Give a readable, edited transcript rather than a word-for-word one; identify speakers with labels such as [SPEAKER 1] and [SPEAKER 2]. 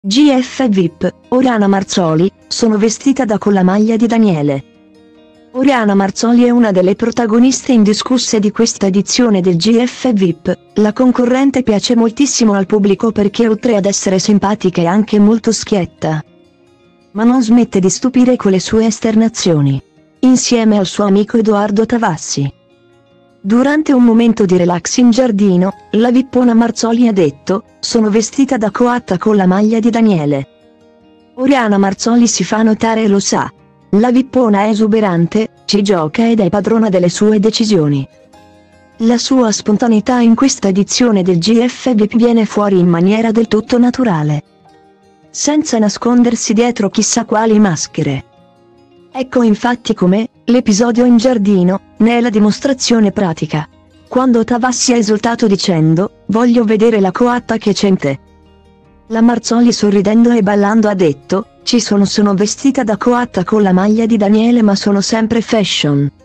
[SPEAKER 1] GF VIP, Oriana Marzoli, sono vestita da con la maglia di Daniele. Oriana Marzoli è una delle protagoniste indiscusse di questa edizione del GF VIP, la concorrente piace moltissimo al pubblico perché oltre ad essere simpatica è anche molto schietta. Ma non smette di stupire con le sue esternazioni. Insieme al suo amico Edoardo Tavassi. Durante un momento di relax in giardino, la vippona Marzoli ha detto: "Sono vestita da coatta con la maglia di Daniele". Oriana Marzoli si fa notare e lo sa. La vippona è esuberante, ci gioca ed è padrona delle sue decisioni. La sua spontaneità in questa edizione del GF VIP viene fuori in maniera del tutto naturale. Senza nascondersi dietro chissà quali maschere. Ecco infatti come, l'episodio in giardino, ne è la dimostrazione pratica. Quando Tavassi ha esultato dicendo: "Voglio vedere la coatta che c'è in te". La Marzoli sorridendo e ballando ha detto: sono vestita da coatta con la maglia di Daniele ma sono sempre fashion".